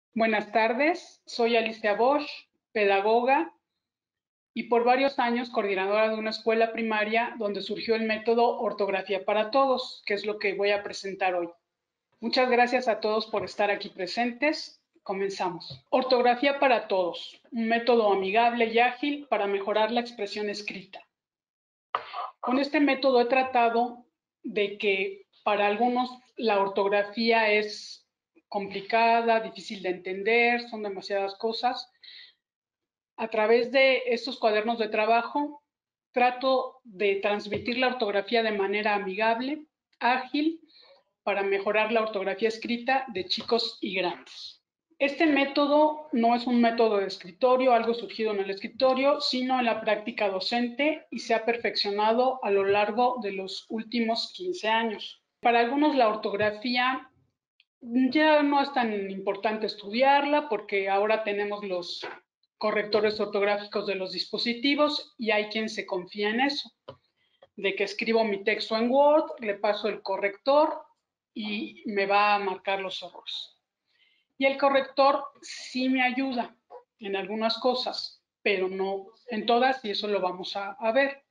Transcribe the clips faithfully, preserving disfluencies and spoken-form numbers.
Buenas tardes, soy Alicia Bosch, pedagoga y por varios años coordinadora de una escuela primaria donde surgió el método Ortografía para Todos, que es lo que voy a presentar hoy. Muchas gracias a todos por estar aquí presentes. Comenzamos. Ortografía para Todos, un método amigable y ágil para mejorar la expresión escrita. Con este método he tratado de que para algunos la ortografía es complicada, difícil de entender, son demasiadas cosas. A través de estos cuadernos de trabajo, trato de transmitir la ortografía de manera amigable, ágil, para mejorar la ortografía escrita de chicos y grandes. Este método no es un método de escritorio, algo surgido en el escritorio, sino en la práctica docente y se ha perfeccionado a lo largo de los últimos quince años. Para algunos la ortografía ya no es tan importante estudiarla porque ahora tenemos los correctores ortográficos de los dispositivos y hay quien se confía en eso, de que escribo mi texto en Word, le paso el corrector y me va a marcar los errores. Y el corrector sí me ayuda en algunas cosas, pero no en todas y eso lo vamos a, a ver.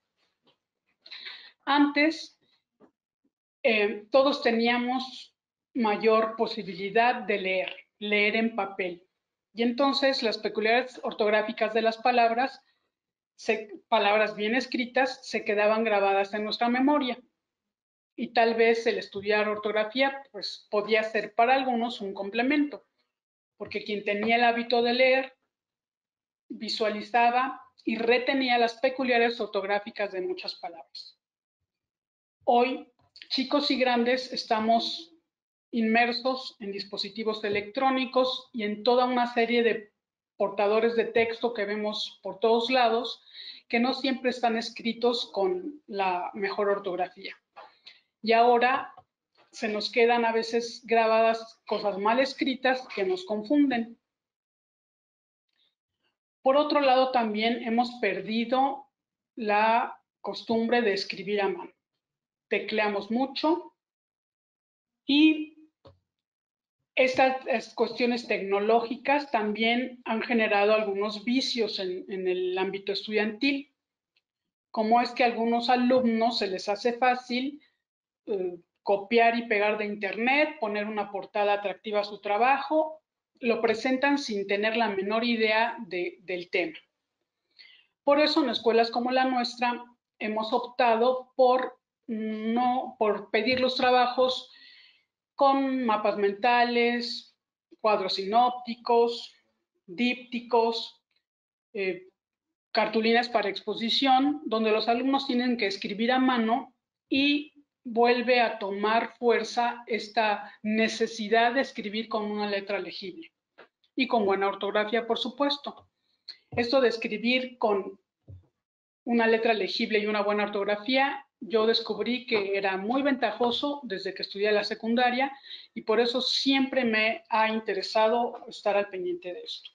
Antes, eh, todos teníamos mayor posibilidad de leer, leer en papel. Y entonces las peculiaridades ortográficas de las palabras, se, palabras bien escritas, se quedaban grabadas en nuestra memoria. Y tal vez el estudiar ortografía, pues podía ser para algunos un complemento, porque quien tenía el hábito de leer, visualizaba y retenía las peculiaridades ortográficas de muchas palabras. Hoy, chicos y grandes, estamos inmersos en dispositivos electrónicos y en toda una serie de portadores de texto que vemos por todos lados, que no siempre están escritos con la mejor ortografía. Y ahora se nos quedan a veces grabadas cosas mal escritas que nos confunden. Por otro lado, también hemos perdido la costumbre de escribir a mano. Tecleamos mucho y estas cuestiones tecnológicas también han generado algunos vicios en, en el ámbito estudiantil, como es que a algunos alumnos se les hace fácil eh, copiar y pegar de internet, poner una portada atractiva a su trabajo, lo presentan sin tener la menor idea de, del tema. Por eso en escuelas como la nuestra hemos optado por, no, por pedir los trabajos con mapas mentales, cuadros sinópticos, dípticos, eh, cartulinas para exposición, donde los alumnos tienen que escribir a mano y vuelve a tomar fuerza esta necesidad de escribir con una letra legible y con buena ortografía, por supuesto. Esto de escribir con una letra legible y una buena ortografía, yo descubrí que era muy ventajoso desde que estudié la secundaria y por eso siempre me ha interesado estar al pendiente de esto.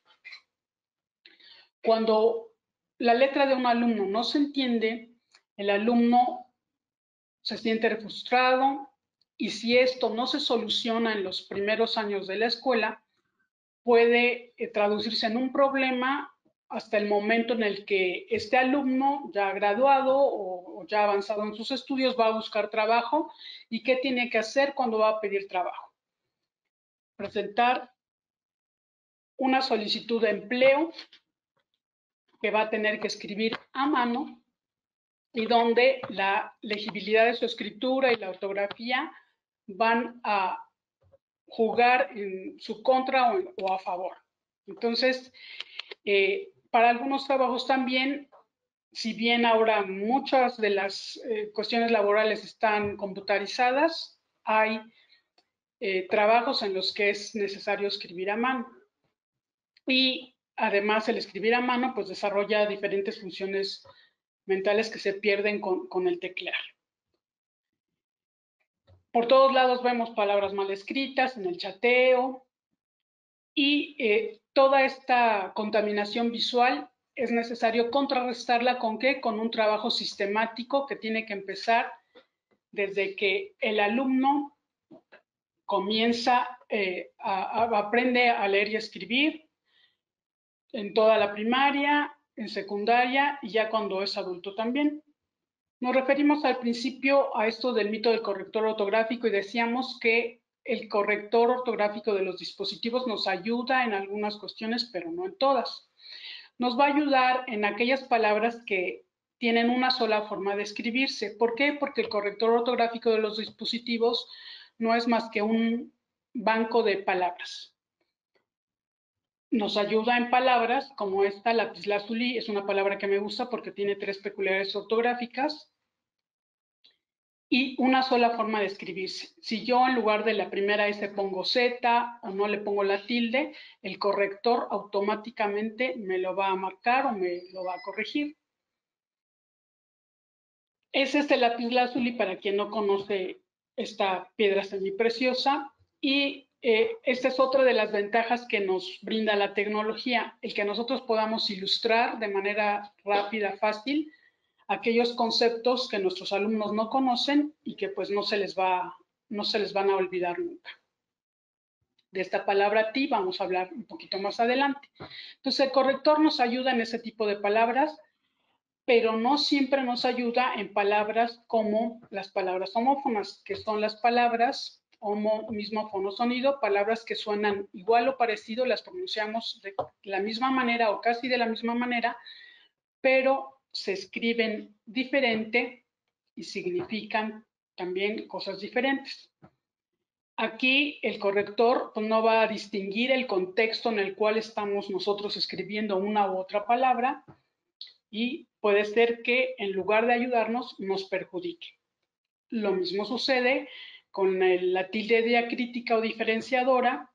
Cuando la letra de un alumno no se entiende, el alumno se siente frustrado y si esto no se soluciona en los primeros años de la escuela, puede traducirse en un problema hasta el momento en el que este alumno ya graduado o ya avanzado en sus estudios va a buscar trabajo y qué tiene que hacer cuando va a pedir trabajo. Presentar una solicitud de empleo que va a tener que escribir a mano y donde la legibilidad de su escritura y la ortografía van a jugar en su contra o, o a favor. Entonces, eh, para algunos trabajos también, si bien ahora muchas de las eh, cuestiones laborales están computarizadas, hay eh, trabajos en los que es necesario escribir a mano. Y además el escribir a mano pues desarrolla diferentes funciones mentales que se pierden con, con el teclear. Por todos lados vemos palabras mal escritas en el chateo y eh, toda esta contaminación visual es necesario contrarrestarla con qué? Con un trabajo sistemático que tiene que empezar desde que el alumno comienza, eh, a, a, aprende a leer y a escribir en toda la primaria, en secundaria y ya cuando es adulto también. Nos referimos al principio a esto del mito del corrector ortográfico y decíamos que el corrector ortográfico de los dispositivos nos ayuda en algunas cuestiones, pero no en todas. Nos va a ayudar en aquellas palabras que tienen una sola forma de escribirse. ¿Por qué? Porque el corrector ortográfico de los dispositivos no es más que un banco de palabras. Nos ayuda en palabras como esta, lapislázuli, es una palabra que me gusta porque tiene tres peculiaridades ortográficas y una sola forma de escribirse. Si yo en lugar de la primera S pongo Z o no le pongo la tilde, el corrector automáticamente me lo va a marcar o me lo va a corregir. Es este lapislázuli para quien no conoce esta piedra semipreciosa y eh, esta es otra de las ventajas que nos brinda la tecnología, el que nosotros podamos ilustrar de manera rápida, fácil, aquellos conceptos que nuestros alumnos no conocen y que pues no se les va, no se les van a olvidar nunca. De esta palabra ti vamos a hablar un poquito más adelante. Entonces el corrector nos ayuda en ese tipo de palabras, pero no siempre nos ayuda en palabras como las palabras homófonas, que son las palabras homo, mismo fono-sonido, palabras que suenan igual o parecido, las pronunciamos de la misma manera o casi de la misma manera, pero se escriben diferente y significan también cosas diferentes. Aquí el corrector pues, no va a distinguir el contexto en el cual estamos nosotros escribiendo una u otra palabra y puede ser que en lugar de ayudarnos nos perjudique. Lo mismo sucede con el, la tilde diacrítica o diferenciadora,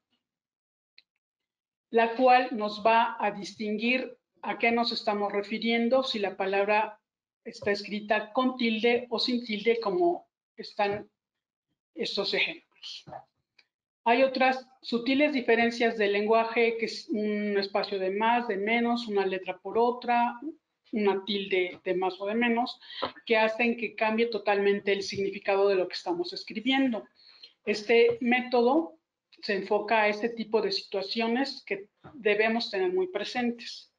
la cual nos va a distinguir a qué nos estamos refiriendo, si la palabra está escrita con tilde o sin tilde, como están estos ejemplos. Hay otras sutiles diferencias del lenguaje, que es un espacio de más, de menos, una letra por otra, una tilde de más o de menos, que hacen que cambie totalmente el significado de lo que estamos escribiendo. Este método se enfoca a este tipo de situaciones que debemos tener muy presentes.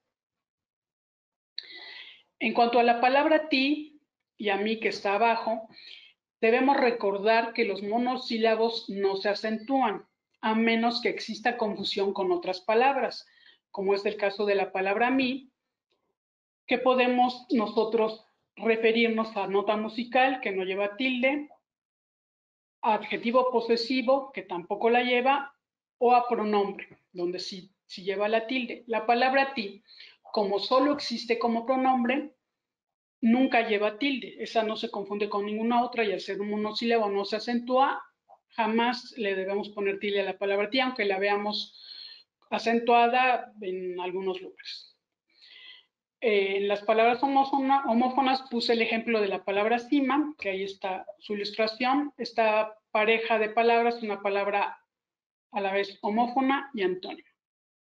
En cuanto a la palabra ti y a mí que está abajo, debemos recordar que los monosílabos no se acentúan, a menos que exista confusión con otras palabras, como es el caso de la palabra mí, que podemos nosotros referirnos a nota musical, que no lleva tilde, a adjetivo posesivo, que tampoco la lleva, o a pronombre, donde sí, sí lleva la tilde. La palabra ti, como solo existe como pronombre, nunca lleva tilde. Esa no se confunde con ninguna otra y al ser un monosílabo no se acentúa, jamás le debemos poner tilde a la palabra ti, aunque la veamos acentuada en algunos lugares. Eh, en las palabras homófona, homófonas puse el ejemplo de la palabra cima, que ahí está su ilustración. Esta pareja de palabras es una palabra a la vez homófona y antónima.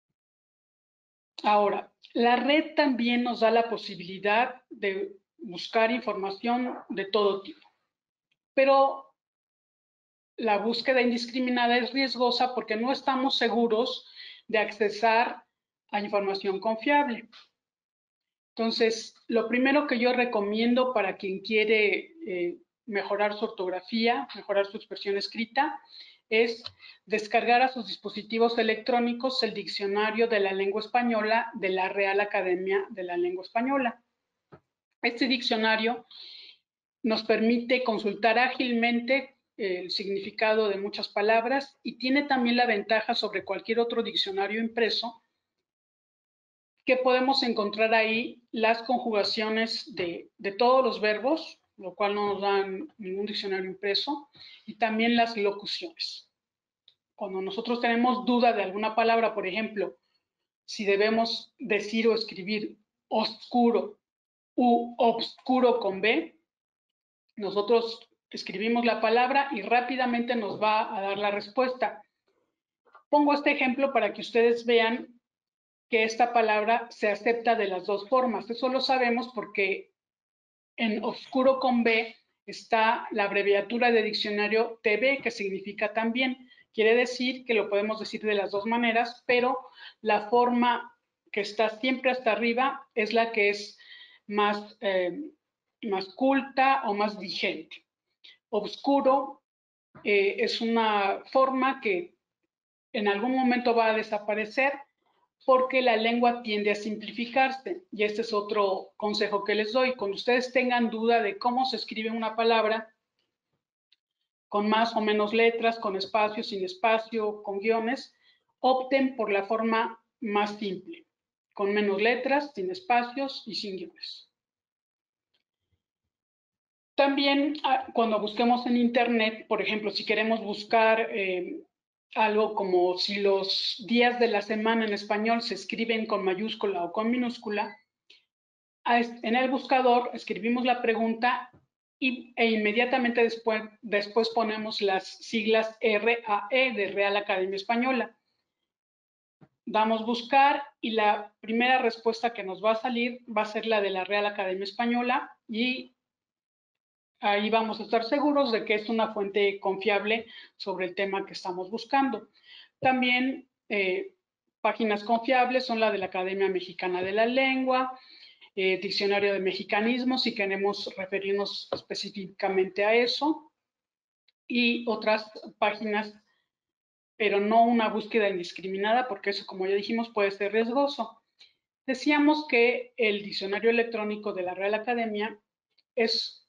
Ahora, la red también nos da la posibilidad de buscar información de todo tipo, pero la búsqueda indiscriminada es riesgosa porque no estamos seguros de accesar a información confiable. Entonces, lo primero que yo recomiendo para quien quiere eh, mejorar su ortografía, mejorar su expresión escrita, es descargar a sus dispositivos electrónicos el diccionario de la lengua española de la Real Academia de la Lengua Española. Este diccionario nos permite consultar ágilmente el significado de muchas palabras y tiene también la ventaja sobre cualquier otro diccionario impreso que podemos encontrar ahí las conjugaciones de, de todos los verbos, lo cual no nos dan ningún diccionario impreso, y también las locuciones. Cuando nosotros tenemos duda de alguna palabra, por ejemplo, si debemos decir o escribir oscuro u obscuro con B, nosotros escribimos la palabra y rápidamente nos va a dar la respuesta. Pongo este ejemplo para que ustedes vean que esta palabra se acepta de las dos formas. Eso lo sabemos porque en oscuro con B está la abreviatura de diccionario T B, que significa también, Quiere decir que lo podemos decir de las dos maneras, pero la forma que está siempre hasta arriba es la que es más, eh, más culta o más vigente. Obscuro eh, es una forma que en algún momento va a desaparecer porque la lengua tiende a simplificarse. Y este es otro consejo que les doy. Cuando ustedes tengan duda de cómo se escribe una palabra, con más o menos letras, con espacio, sin espacio, con guiones, opten por la forma más simple, con menos letras, sin espacios y sin guiones. También cuando busquemos en internet, por ejemplo, si queremos buscar eh, algo como si los días de la semana en español se escriben con mayúscula o con minúscula, en el buscador escribimos la pregunta y, e inmediatamente después, después ponemos las siglas R A E de Real Academia Española. Damos buscar y la primera respuesta que nos va a salir va a ser la de la Real Academia Española y ahí vamos a estar seguros de que es una fuente confiable sobre el tema que estamos buscando. También eh, páginas confiables son la de la Academia Mexicana de la Lengua, eh, Diccionario de Mexicanismos, si queremos referirnos específicamente a eso, y otras páginas, pero no una búsqueda indiscriminada, porque eso, como ya dijimos, puede ser riesgoso. Decíamos que el diccionario electrónico de la Real Academia es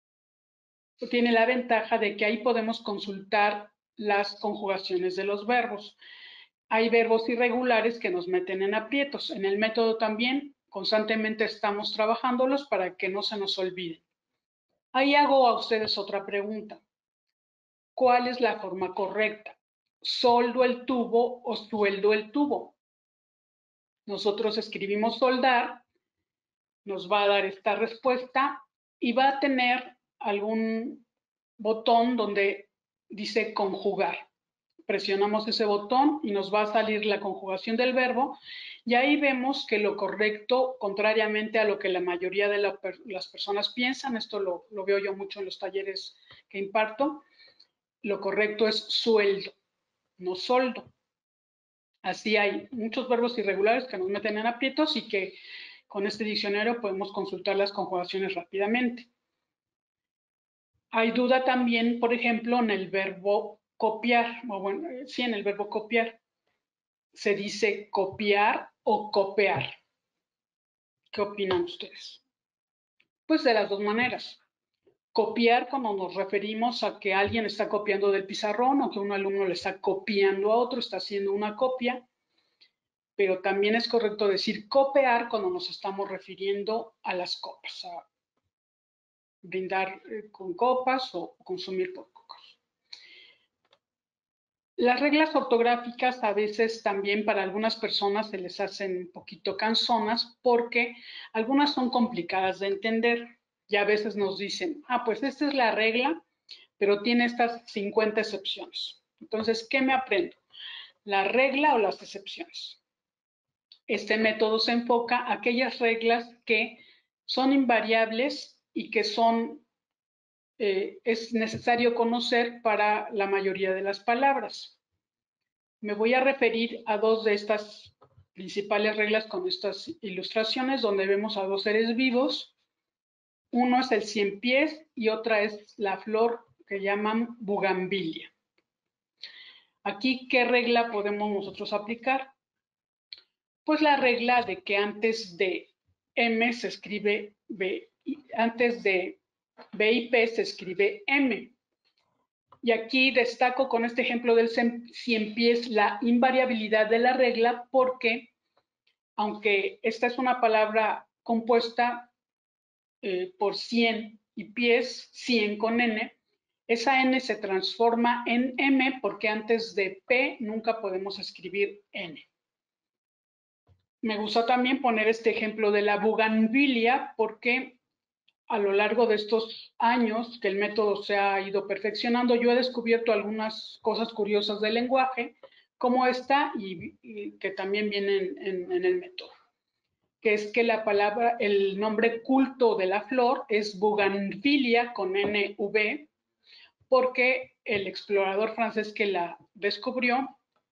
tiene la ventaja de que ahí podemos consultar las conjugaciones de los verbos. Hay verbos irregulares que nos meten en aprietos. En el método también constantemente estamos trabajándolos para que no se nos olviden. Ahí hago a ustedes otra pregunta. ¿Cuál es la forma correcta? ¿Soldo el tubo o sueldo el tubo? Nosotros escribimos soldar, nos va a dar esta respuesta y va a tener algún botón donde dice conjugar. Presionamos ese botón y nos va a salir la conjugación del verbo y ahí vemos que lo correcto, contrariamente a lo que la mayoría de la, las personas piensan, esto lo, lo veo yo mucho en los talleres que imparto, lo correcto es sueldo, no soldo. Así hay muchos verbos irregulares que nos meten en aprietos y que con este diccionario podemos consultar las conjugaciones rápidamente. Hay duda también, por ejemplo, en el verbo copiar, o bueno, sí, en el verbo copiar. ¿Se dice copiar o copiar? ¿Qué opinan ustedes? Pues de las dos maneras. Copiar cuando nos referimos a que alguien está copiando del pizarrón o que un alumno le está copiando a otro, está haciendo una copia. Pero también es correcto decir copiar cuando nos estamos refiriendo a las copas, a brindar con copas o consumir por copas. Las reglas ortográficas a veces también para algunas personas se les hacen un poquito cansonas porque algunas son complicadas de entender y a veces nos dicen, ah, pues esta es la regla, pero tiene estas cincuenta excepciones. Entonces, ¿qué me aprendo? ¿La regla o las excepciones? Este método se enfoca a aquellas reglas que son invariables y que son, eh, es necesario conocer para la mayoría de las palabras. Me voy a referir a dos de estas principales reglas con estas ilustraciones donde vemos a dos seres vivos. Uno es el cien pies y otra es la flor que llaman bugambilia. Aquí, ¿qué regla podemos nosotros aplicar? Pues la regla de que antes de M se escribe B, antes de B y P se escribe M. Y aquí destaco con este ejemplo del cien pies la invariabilidad de la regla porque, aunque esta es una palabra compuesta eh, por cien y pies, cien con N, esa N se transforma en M porque antes de P nunca podemos escribir N. Me gusta también poner este ejemplo de la bugambilia porque a lo largo de estos años que el método se ha ido perfeccionando, yo he descubierto algunas cosas curiosas del lenguaje, como esta, y, y que también vienen en, en el método, que es que la palabra, el nombre culto de la flor es bugambilia con N V, porque el explorador francés que la descubrió.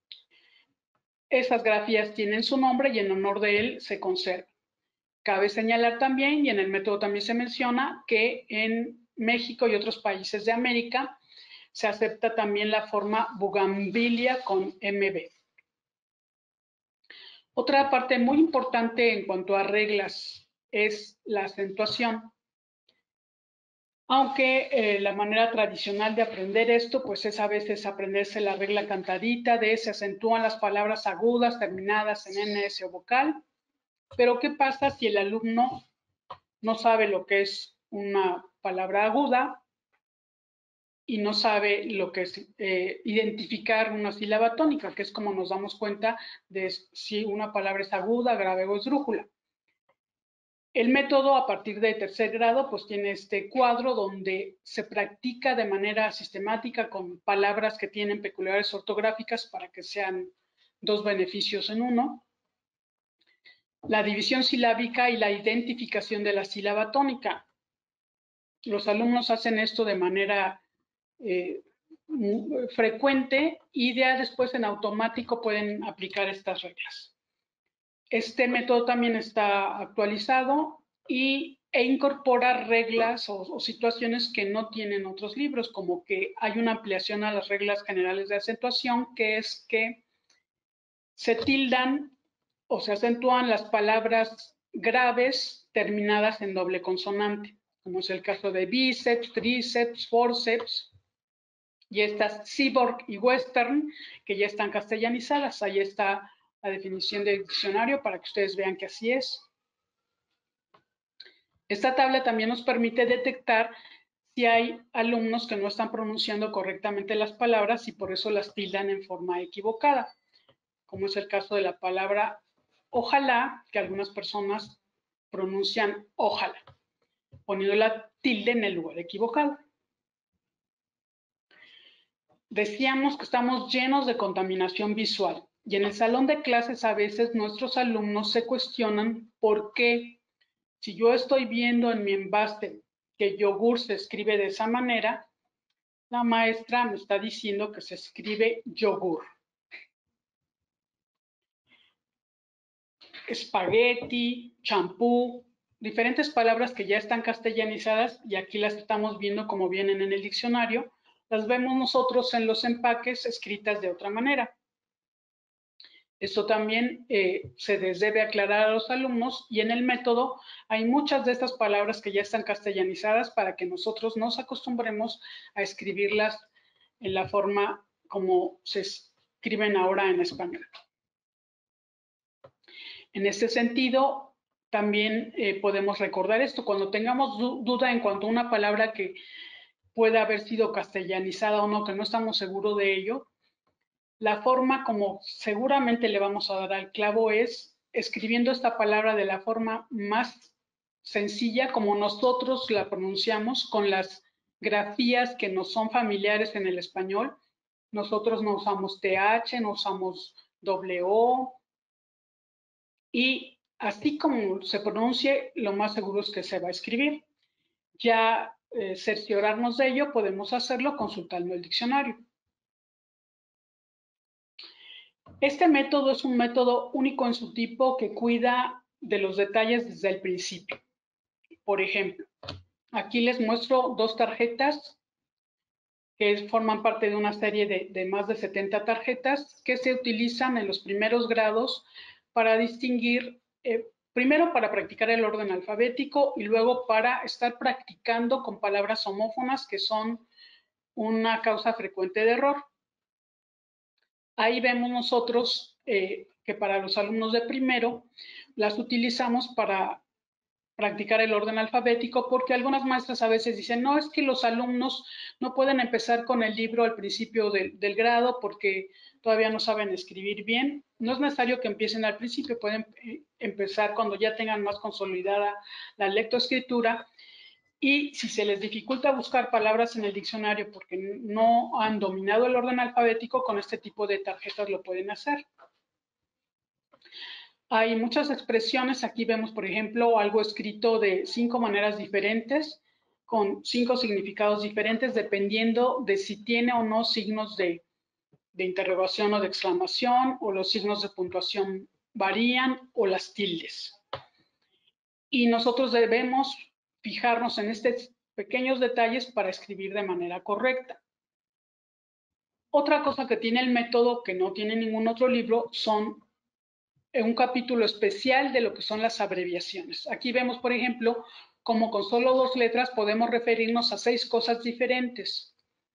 Esas grafías tienen su nombre y en honor de él se conservan. Cabe señalar también, y en el método también se menciona, que en México y otros países de América se acepta también la forma Bugambilia con M B. Otra parte muy importante en cuanto a reglas es la acentuación. Aunque eh, la manera tradicional de aprender esto, pues es a veces aprenderse la regla cantadita de se acentúan las palabras agudas terminadas en N S o vocal. Pero ¿qué pasa si el alumno no sabe lo que es una palabra aguda y no sabe lo que es eh, identificar una sílaba tónica, que es como nos damos cuenta de si una palabra es aguda, grave o esdrújula? El método a partir de tercer grado pues tiene este cuadro donde se practica de manera sistemática con palabras que tienen peculiaridades ortográficas para que sean dos beneficios en uno. La división silábica y la identificación de la sílaba tónica. Los alumnos hacen esto de manera eh, frecuente y ya después en automático pueden aplicar estas reglas. Este método también está actualizado y, e incorpora reglas o, o situaciones que no tienen otros libros, como que hay una ampliación a las reglas generales de acentuación, que es que se tildan o se acentúan las palabras graves terminadas en doble consonante, como es el caso de bíceps, tríceps, forceps, y estas cyborg y western, que ya están castellanizadas. Ahí está la definición del diccionario para que ustedes vean que así es. Esta tabla también nos permite detectar si hay alumnos que no están pronunciando correctamente las palabras y por eso las tildan en forma equivocada, como es el caso de la palabra ojalá, que algunas personas pronuncian ojalá, poniendo la tilde en el lugar equivocado. Decíamos que estamos llenos de contaminación visual y en el salón de clases a veces nuestros alumnos se cuestionan por qué, si yo estoy viendo en mi envase que yogur se escribe de esa manera, la maestra me está diciendo que se escribe yogur. Espagueti, champú, diferentes palabras que ya están castellanizadas y aquí las estamos viendo como vienen en el diccionario, las vemos nosotros en los empaques escritas de otra manera. Esto también eh, se les debe aclarar a los alumnos y en el método hay muchas de estas palabras que ya están castellanizadas para que nosotros nos acostumbremos a escribirlas en la forma como se escriben ahora en español. En este sentido, también eh, podemos recordar esto. Cuando tengamos du duda en cuanto a una palabra que pueda haber sido castellanizada o no, que no estamos seguros de ello, la forma como seguramente le vamos a dar al clavo es escribiendo esta palabra de la forma más sencilla como nosotros la pronunciamos, con las grafías que nos son familiares en el español. Nosotros no usamos T H, no usamos doble O, y así como se pronuncie, lo más seguro es que se va a escribir. Ya eh, cerciorarnos de ello, podemos hacerlo consultando el diccionario. Este método es un método único en su tipo que cuida de los detalles desde el principio. Por ejemplo, aquí les muestro dos tarjetas que forman parte de una serie de, de más de setenta tarjetas que se utilizan en los primeros grados para distinguir, eh, primero para practicar el orden alfabético y luego para estar practicando con palabras homófonas que son una causa frecuente de error. Ahí vemos nosotros eh, que para los alumnos de primero las utilizamos para practicar el orden alfabético porque algunas maestras a veces dicen, no, es que los alumnos no pueden empezar con el libro al principio del, del grado porque todavía no saben escribir bien. No es necesario que empiecen al principio, pueden empezar cuando ya tengan más consolidada la lectoescritura. Y si se les dificulta buscar palabras en el diccionario porque no han dominado el orden alfabético, con este tipo de tarjetas lo pueden hacer. Hay muchas expresiones. Aquí vemos, por ejemplo, algo escrito de cinco maneras diferentes, con cinco significados diferentes dependiendo de si tiene o no signos de, de interrogación o de exclamación, o los signos de puntuación varían, o las tildes. Y nosotros debemos fijarnos en estos pequeños detalles para escribir de manera correcta. Otra cosa que tiene el método que no tiene ningún otro libro son un capítulo especial de lo que son las abreviaciones. Aquí vemos, por ejemplo, cómo con solo dos letras podemos referirnos a seis cosas diferentes.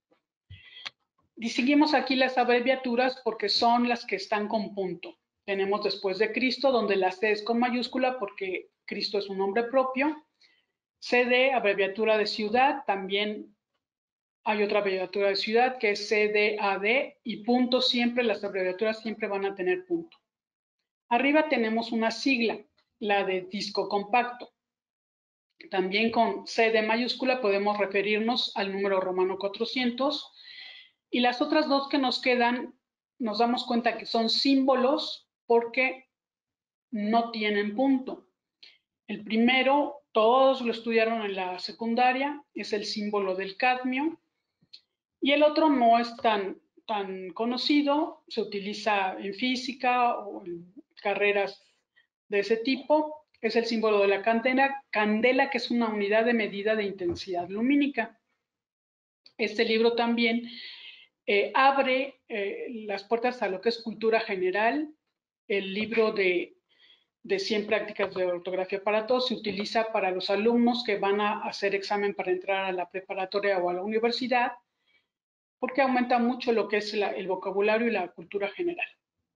Distinguimos aquí las abreviaturas porque son las que están con punto. Tenemos después de Cristo, donde la C es con mayúscula porque Cristo es un nombre propio. C D, abreviatura de ciudad, también hay otra abreviatura de ciudad que es C D A D, y punto siempre, las abreviaturas siempre van a tener punto. Arriba tenemos una sigla, la de disco compacto. También con C D mayúscula podemos referirnos al número romano cuatrocientos, y las otras dos que nos quedan nos damos cuenta que son símbolos porque no tienen punto. El primero, todos lo estudiaron en la secundaria, es el símbolo del cadmio, y el otro no es tan, tan conocido, se utiliza en física o en carreras de ese tipo, es el símbolo de la candela, candela, que es una unidad de medida de intensidad lumínica. Este libro también eh, abre eh, las puertas a lo que es cultura general. El libro de, de cien prácticas de ortografía para todos se utiliza para los alumnos que van a hacer examen para entrar a la preparatoria o a la universidad, porque aumenta mucho lo que es la, el vocabulario y la cultura general.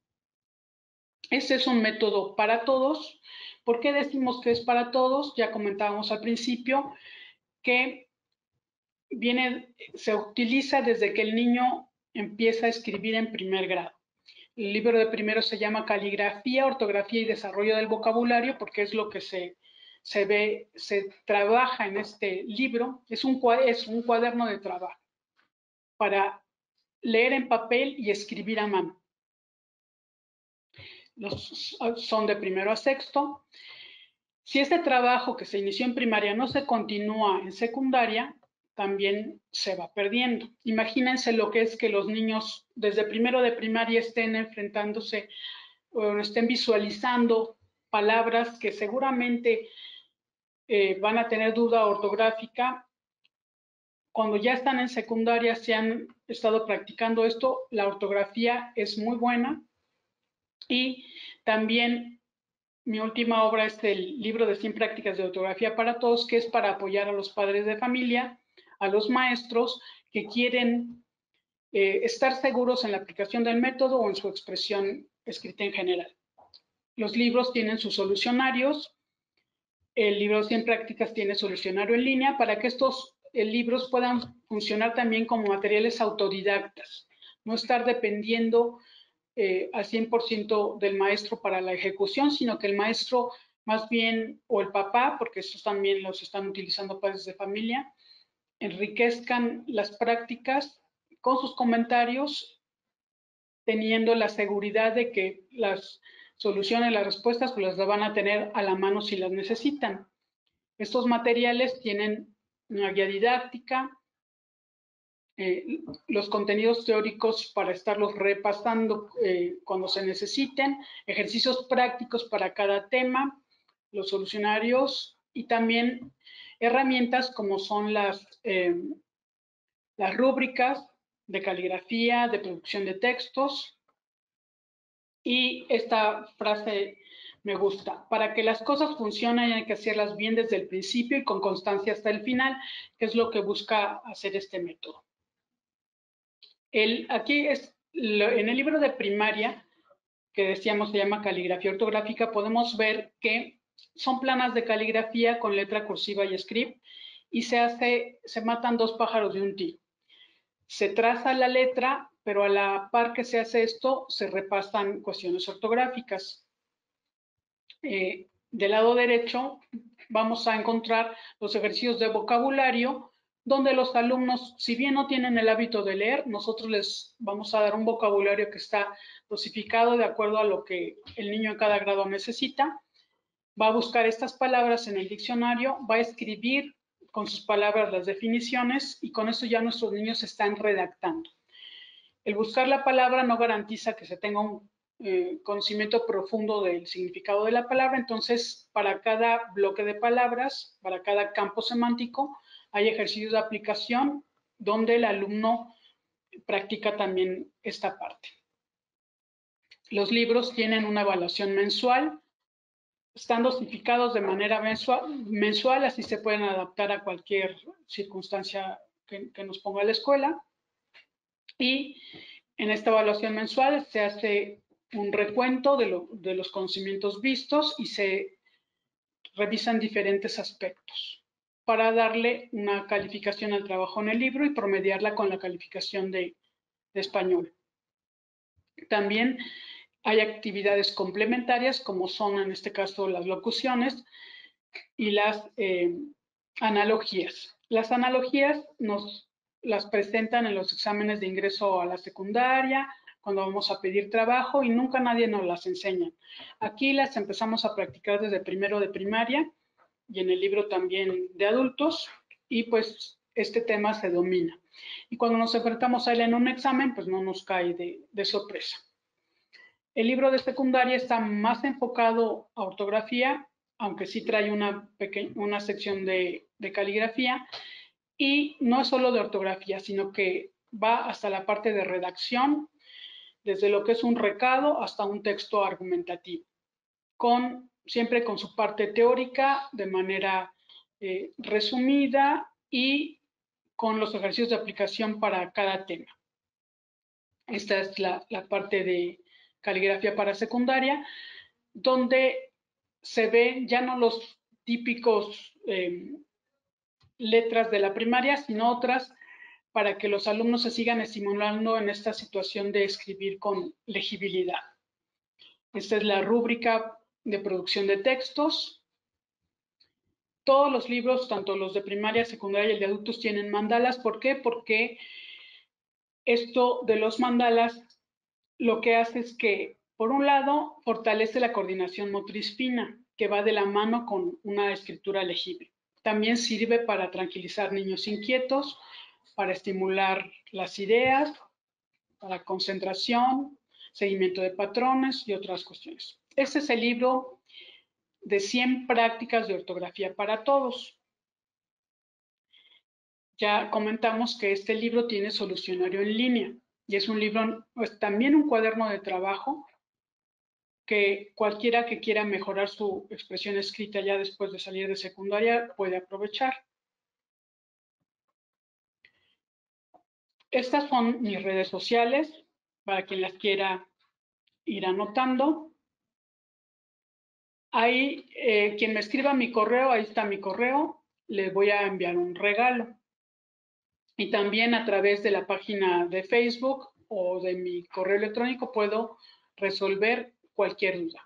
Este es un método para todos. ¿Por qué decimos que es para todos? Ya comentábamos al principio que viene, se utiliza desde que el niño empieza a escribir en primer grado. El libro de primero se llama Caligrafía, Ortografía y Desarrollo del Vocabulario, porque es lo que se, se ve, se trabaja en este libro. Es un, es un cuaderno de trabajo para leer en papel y escribir a mano. Los, son de primero a sexto. Si este trabajo que se inició en primaria no se continúa en secundaria, también se va perdiendo. Imagínense lo que es que los niños desde primero de primaria estén enfrentándose o estén visualizando palabras que seguramente eh, van a tener duda ortográfica. Cuando ya están en secundaria, si han estado practicando esto, la ortografía es muy buena. Y también mi última obra es el libro de cien prácticas de ortografía para todos, que es para apoyar a los padres de familia, a los maestros que quieren eh, estar seguros en la aplicación del método o en su expresión escrita en general. Los libros tienen sus solucionarios. El libro cien prácticas tiene solucionario en línea para que estos eh, libros puedan funcionar también como materiales autodidactas, no estar dependiendo eh, al cien por ciento del maestro para la ejecución, sino que el maestro más bien, o el papá, porque estos también los están utilizando padres de familia, enriquezcan las prácticas con sus comentarios, teniendo la seguridad de que las soluciones, las respuestas, pues las van a tener a la mano si las necesitan. Estos materiales tienen una guía didáctica, eh, los contenidos teóricos para estarlos repasando eh, cuando se necesiten, ejercicios prácticos para cada tema, los solucionarios y también herramientas como son las, eh, las rúbricas de caligrafía, de producción de textos. Y esta frase me gusta: para que las cosas funcionen hay que hacerlas bien desde el principio y con constancia hasta el final, que es lo que busca hacer este método. El, aquí es, en el libro de primaria, que decíamos se llama Caligrafía Ortográfica, podemos ver que son planas de caligrafía con letra cursiva y script, y se hace, se matan dos pájaros de un tiro. Se traza la letra, pero a la par que se hace esto, se repasan cuestiones ortográficas. Eh, del lado derecho vamos a encontrar los ejercicios de vocabulario, donde los alumnos, si bien no tienen el hábito de leer, nosotros les vamos a dar un vocabulario que está dosificado de acuerdo a lo que el niño en cada grado necesita. Va a buscar estas palabras en el diccionario, va a escribir con sus palabras las definiciones y con eso ya nuestros niños están redactando. El buscar la palabra no garantiza que se tenga un eh, conocimiento profundo del significado de la palabra, entonces para cada bloque de palabras, para cada campo semántico, hay ejercicios de aplicación donde el alumno practica también esta parte. Los libros tienen una evaluación mensual, están dosificados de manera mensual, mensual así se pueden adaptar a cualquier circunstancia que, que nos ponga la escuela. Y en esta evaluación mensual se hace un recuento de, lo, de los conocimientos vistos y se revisan diferentes aspectos para darle una calificación al trabajo en el libro y promediarla con la calificación de, de español. También hay actividades complementarias como son en este caso las locuciones y las eh, analogías. Las analogías nos las presentan en los exámenes de ingreso a la secundaria, cuando vamos a pedir trabajo y nunca nadie nos las enseña. Aquí las empezamos a practicar desde primero de primaria y en el libro también de adultos y pues este tema se domina. Y cuando nos enfrentamos a él en un examen, pues no nos cae de, de sorpresa. El libro de secundaria está más enfocado a ortografía, aunque sí trae una, pequeña, una sección de, de caligrafía, y no es solo de ortografía, sino que va hasta la parte de redacción, desde lo que es un recado hasta un texto argumentativo, con, siempre con su parte teórica de manera eh, resumida y con los ejercicios de aplicación para cada tema. Esta es la, la parte de caligrafía para secundaria, donde se ven ya no los típicos eh, letras de la primaria, sino otras para que los alumnos se sigan estimulando en esta situación de escribir con legibilidad. Esta es la rúbrica de producción de textos. Todos los libros, tanto los de primaria, secundaria y el de adultos, tienen mandalas. ¿Por qué? Porque esto de los mandalas lo que hace es que, por un lado, fortalece la coordinación motriz fina, que va de la mano con una escritura legible. También sirve para tranquilizar niños inquietos, para estimular las ideas, para concentración, seguimiento de patrones y otras cuestiones. Este es el libro de cien prácticas de ortografía para todos. Ya comentamos que este libro tiene solucionario en línea y es un libro, pues también un cuaderno de trabajo que cualquiera que quiera mejorar su expresión escrita ya después de salir de secundaria puede aprovechar. Estas son mis redes sociales para quien las quiera ir anotando. Ahí, eh, quien me escriba mi correo, ahí está mi correo, le voy a enviar un regalo. Y también a través de la página de Facebook o de mi correo electrónico puedo resolver cualquier duda.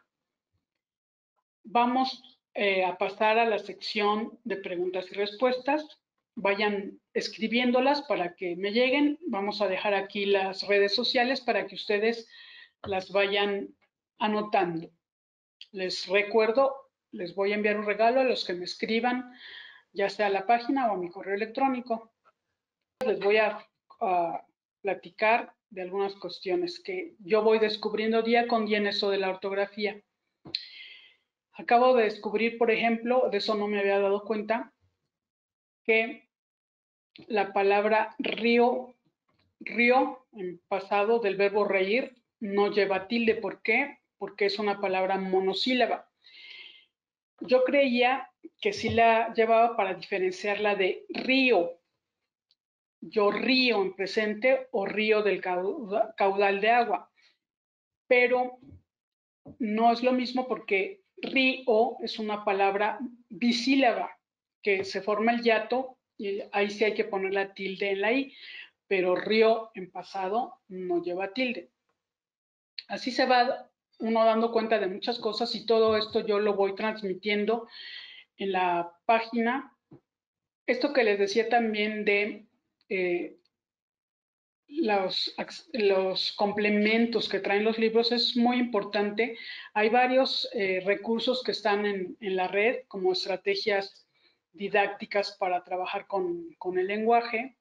Vamos eh, a pasar a la sección de preguntas y respuestas. Vayan escribiéndolas para que me lleguen. Vamos a dejar aquí las redes sociales para que ustedes las vayan anotando. Les recuerdo, les voy a enviar un regalo a los que me escriban, ya sea a la página o a mi correo electrónico. Les voy a, a platicar de algunas cuestiones que yo voy descubriendo día con día en eso de la ortografía. Acabo de descubrir, por ejemplo, de eso no me había dado cuenta, que la palabra río, río en pasado del verbo reír no lleva tilde. ¿Por qué? Porque es una palabra monosílaba. Yo creía que sí la llevaba para diferenciarla de río. Yo río en presente o río del caudal de agua, pero no es lo mismo porque río es una palabra bisílaba, que se forma el hiato y ahí sí hay que poner la tilde en la i, pero río en pasado no lleva tilde. Así se va uno dando cuenta de muchas cosas y todo esto yo lo voy transmitiendo en la página. Esto que les decía también de eh, los, los complementos que traen los libros es muy importante. Hay varios eh, recursos que están en, en la red, como estrategias didácticas para trabajar con, con el lenguaje.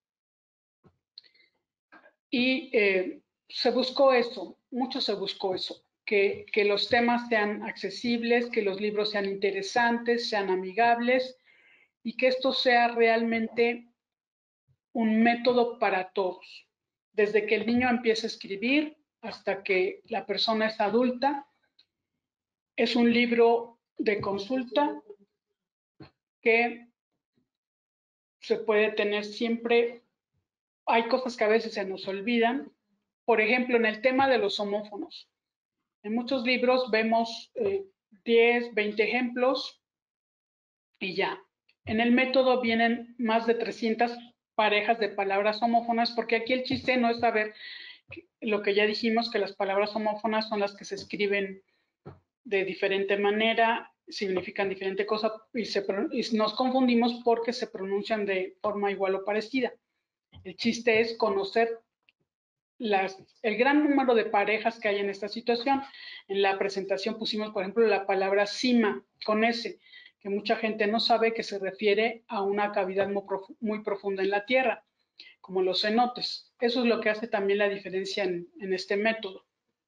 Y eh, se buscó eso, mucho se buscó eso, que, que los temas sean accesibles, que los libros sean interesantes, sean amigables y que esto sea realmente un método para todos. Desde que el niño empieza a escribir hasta que la persona es adulta, es un libro de consulta que se puede tener siempre. Hay cosas que a veces se nos olvidan. Por ejemplo, en el tema de los homófonos. En muchos libros vemos eh, diez, veinte ejemplos y ya. En el método vienen más de trescientas parejas de palabras homófonas, porque aquí el chiste no es saber lo que ya dijimos, que las palabras homófonas son las que se escriben de diferente manera, significan diferente cosa y, se, y nos confundimos porque se pronuncian de forma igual o parecida. El chiste es conocer las, el gran número de parejas que hay en esta situación. En la presentación pusimos, por ejemplo, la palabra cima con S, que mucha gente no sabe que se refiere a una cavidad muy, prof muy profunda en la tierra, como los cenotes. Eso es lo que hace también la diferencia en, en este método.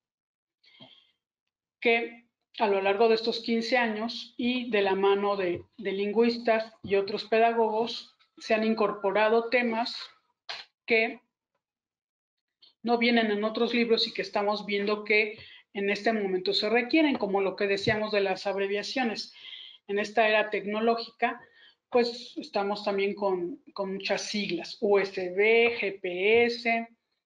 Que a lo largo de estos quince años y de la mano de, de lingüistas y otros pedagogos, se han incorporado temas que no vienen en otros libros y que estamos viendo que en este momento se requieren, como lo que decíamos de las abreviaciones. En esta era tecnológica, pues estamos también con, con muchas siglas, U S B, G P S,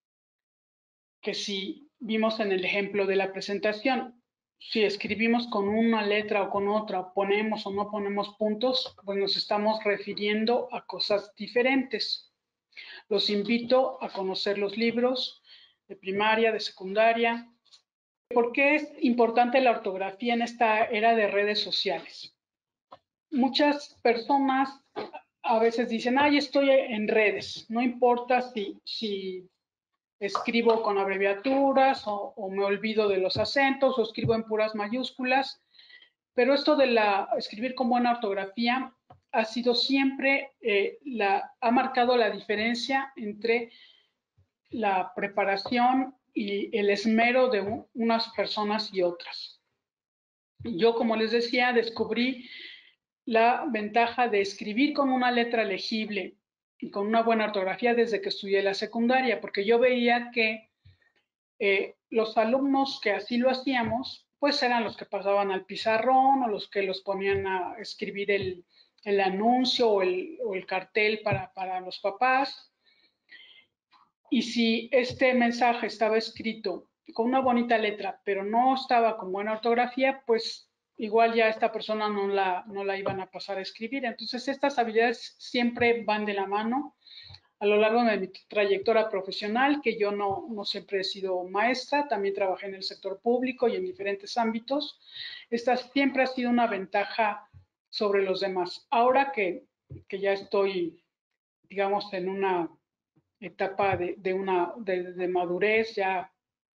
que si vimos en el ejemplo de la presentación, si escribimos con una letra o con otra, ponemos o no ponemos puntos, pues nos estamos refiriendo a cosas diferentes. Los invito a conocer los libros de primaria, de secundaria. ¿Por qué es importante la ortografía en esta era de redes sociales? Muchas personas a veces dicen, ay, estoy en redes, no importa si, si escribo con abreviaturas o, o me olvido de los acentos o escribo en puras mayúsculas, pero esto de la escribir con buena ortografía ha sido siempre, eh, la, ha marcado la diferencia entre la preparación y el esmero de un, unas personas y otras. Yo, como les decía, descubrí la ventaja de escribir con una letra legible y con una buena ortografía desde que estudié la secundaria, porque yo veía que eh, los alumnos que así lo hacíamos, pues eran los que pasaban al pizarrón o los que los ponían a escribir el, el anuncio o el, o el cartel para, para los papás. Y si este mensaje estaba escrito con una bonita letra, pero no estaba con buena ortografía, pues igual ya esta persona no la, no la iban a pasar a escribir. Entonces, estas habilidades siempre van de la mano a lo largo de mi trayectoria profesional, que yo no, no siempre he sido maestra, también trabajé en el sector público y en diferentes ámbitos. Esta siempre ha sido una ventaja sobre los demás. Ahora que, que ya estoy, digamos, en una etapa de, de una de, de madurez ya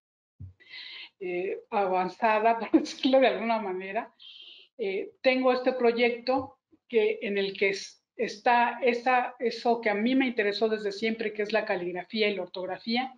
eh, avanzada, por decirlo de alguna manera, eh, tengo este proyecto que, en el que es, está esa, eso que a mí me interesó desde siempre, que es la caligrafía y la ortografía,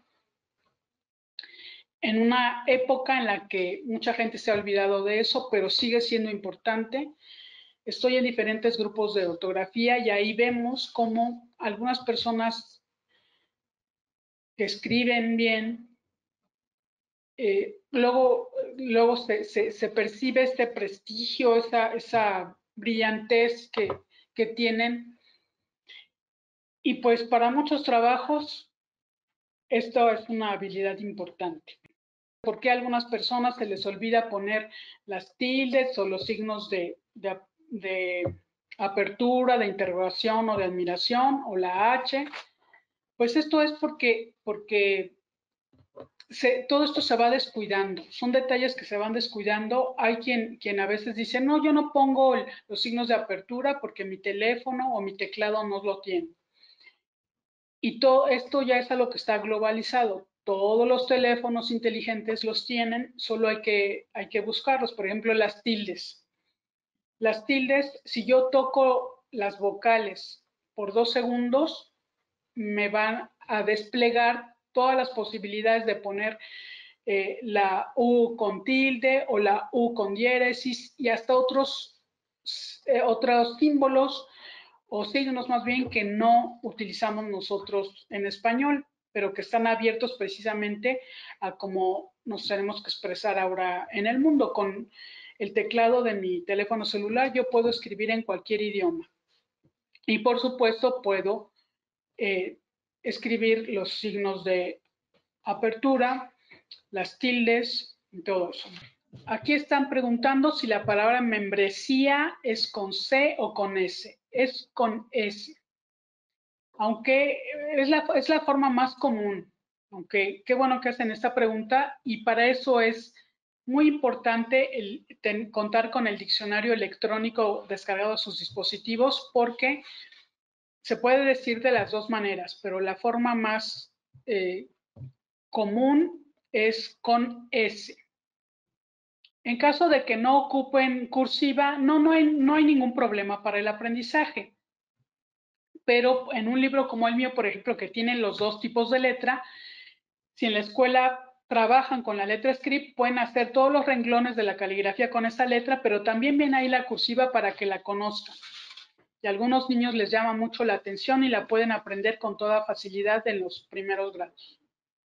en una época en la que mucha gente se ha olvidado de eso, pero sigue siendo importante. Estoy en diferentes grupos de ortografía y ahí vemos cómo algunas personas que escriben bien, eh, luego, luego se, se, se, percibe este prestigio, esa, esa brillantez que, que tienen. Y pues para muchos trabajos esto es una habilidad importante. ¿Por qué a algunas personas se les olvida poner las tildes o los signos de, de, de apertura, de interrogación o de admiración o la H? Pues esto es porque, porque Se, todo esto se va descuidando, son detalles que se van descuidando. Hay quien, quien a veces dice, no, yo no pongo el, los signos de apertura porque mi teléfono o mi teclado no lo tiene. Y todo esto ya es algo que está globalizado. Todos los teléfonos inteligentes los tienen, solo hay que, hay que buscarlos. Por ejemplo, las tildes. Las tildes, si yo toco las vocales por dos segundos, me van a desplegar todas las posibilidades de poner eh, la U con tilde o la U con diéresis y hasta otros, eh, otros símbolos o signos más bien que no utilizamos nosotros en español, pero que están abiertos precisamente a cómo nos tenemos que expresar ahora en el mundo. Con el teclado de mi teléfono celular yo puedo escribir en cualquier idioma. Y por supuesto puedo eh, escribir los signos de apertura, las tildes y todo eso. Aquí están preguntando si la palabra membresía es con C o con S. Es con S. Aunque es la, es la forma más común. Aunque qué bueno que hacen esta pregunta y para eso es muy importante el, ten, contar con el diccionario electrónico descargado a sus dispositivos porque se puede decir de las dos maneras, pero la forma más eh, común es con S. En caso de que no ocupen cursiva, no, no, hay, no hay ningún problema para el aprendizaje. Pero en un libro como el mío, por ejemplo, que tiene los dos tipos de letra, si en la escuela trabajan con la letra script, pueden hacer todos los renglones de la caligrafía con esa letra, pero también viene ahí la cursiva para que la conozcan. Y a algunos niños les llama mucho la atención y la pueden aprender con toda facilidad en los primeros grados.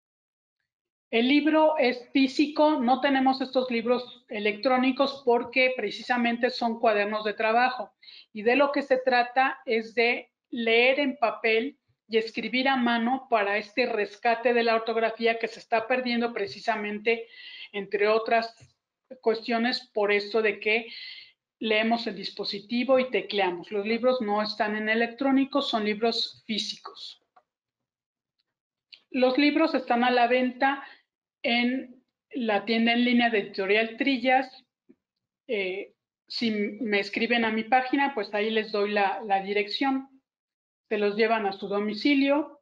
El libro es físico, no tenemos estos libros electrónicos porque precisamente son cuadernos de trabajo y de lo que se trata es de leer en papel y escribir a mano para este rescate de la ortografía que se está perdiendo precisamente, entre otras cuestiones, por esto de que leemos el dispositivo y tecleamos. Los libros no están en electrónico, son libros físicos. Los libros están a la venta en la tienda en línea de Editorial Trillas. Eh, si me escriben a mi página, pues ahí les doy la, la dirección. Se los llevan a su domicilio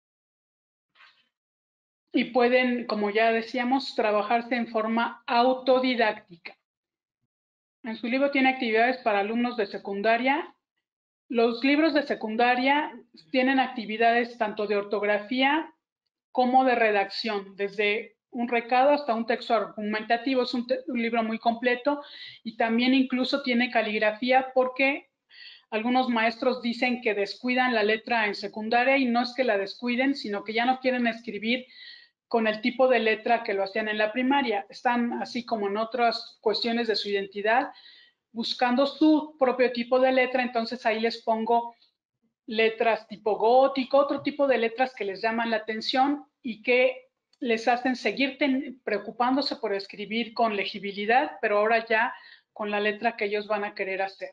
y pueden, como ya decíamos, trabajarse en forma autodidáctica. En su libro tiene actividades para alumnos de secundaria. Los libros de secundaria tienen actividades tanto de ortografía como de redacción, desde un recado hasta un texto argumentativo. Es un, un libro muy completo y también incluso tiene caligrafía porque algunos maestros dicen que descuidan la letra en secundaria y no es que la descuiden, sino que ya no quieren escribir con el tipo de letra que lo hacían en la primaria. Están así como en otras cuestiones de su identidad, buscando su propio tipo de letra, entonces ahí les pongo letras tipo gótico, otro tipo de letras que les llaman la atención y que les hacen seguir preocupándose por escribir con legibilidad, pero ahora ya con la letra que ellos van a querer hacer.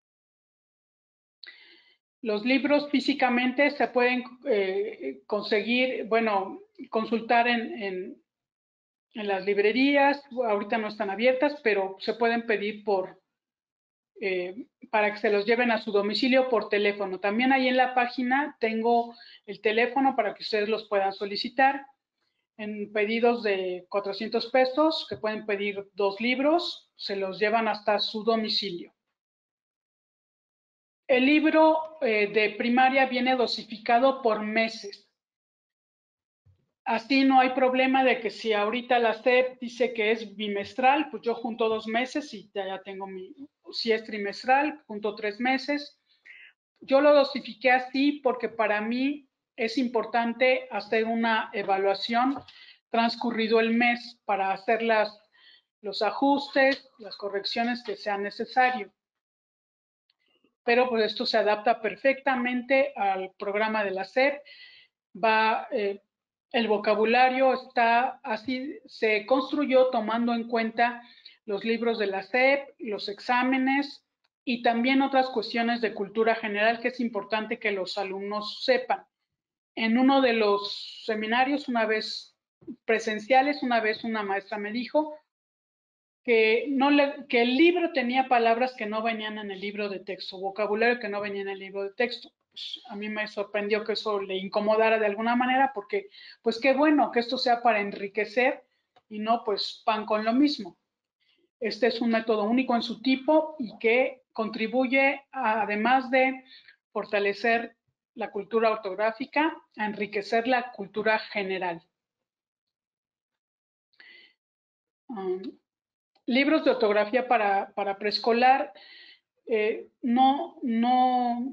Los libros físicamente se pueden eh, conseguir, bueno, consultar en, en, en las librerías, ahorita no están abiertas, pero se pueden pedir por, Eh, para que se los lleven a su domicilio por teléfono. También ahí en la página tengo el teléfono para que ustedes los puedan solicitar en pedidos de cuatrocientos pesos, que pueden pedir dos libros, se los llevan hasta su domicilio. El libro eh, de primaria viene dosificado por meses. Así no hay problema de que si ahorita la S E P dice que es bimestral, pues yo junto dos meses y ya, ya tengo mi, si es trimestral, junto tres meses. Yo lo dosifiqué así porque para mí es importante hacer una evaluación transcurrido el mes para hacer las, los ajustes, las correcciones que sean necesarios. Pero pues esto se adapta perfectamente al programa de la S E P. Va, eh, el vocabulario está así, se construyó tomando en cuenta los libros de la S E P, los exámenes y también otras cuestiones de cultura general que es importante que los alumnos sepan. En uno de los seminarios, una vez presenciales, una vez una maestra me dijo que, no le, que el libro tenía palabras que no venían en el libro de texto, vocabulario que no venía en el libro de texto. Pues a mí me sorprendió que eso le incomodara de alguna manera porque, pues qué bueno que esto sea para enriquecer y no pues pan con lo mismo. Este es un método único en su tipo y que contribuye, a, además de fortalecer la cultura ortográfica, a enriquecer la cultura general. Um, libros de ortografía para, para preescolar, eh, no, no,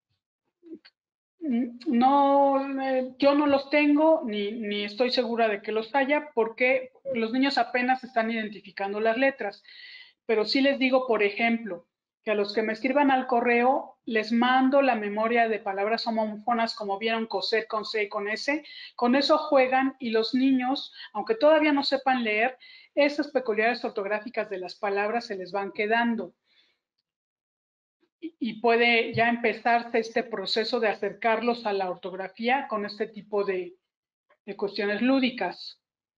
no, eh, yo no los tengo, ni, ni estoy segura de que los haya, porque los niños apenas están identificando las letras. Pero sí les digo, por ejemplo, que a los que me escriban al correo les mando la memoria de palabras homófonas, como vieron, coser con C y con S. Con eso juegan y los niños, aunque todavía no sepan leer, esas peculiaridades ortográficas de las palabras se les van quedando. Y puede ya empezarse este proceso de acercarlos a la ortografía con este tipo de, de cuestiones lúdicas.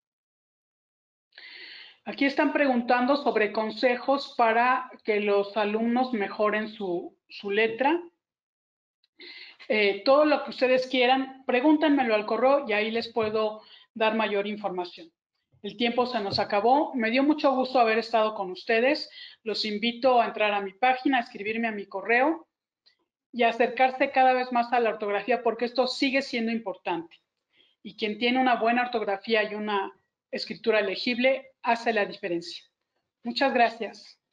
Aquí están preguntando sobre consejos para que los alumnos mejoren su, su letra. Eh, todo lo que ustedes quieran, pregúntenmelo al correo y ahí les puedo dar mayor información. El tiempo se nos acabó. Me dio mucho gusto haber estado con ustedes. Los invito a entrar a mi página, a escribirme a mi correo y a acercarse cada vez más a la ortografía, porque esto sigue siendo importante. Y quien tiene una buena ortografía y una escritura legible hace la diferencia. Muchas gracias.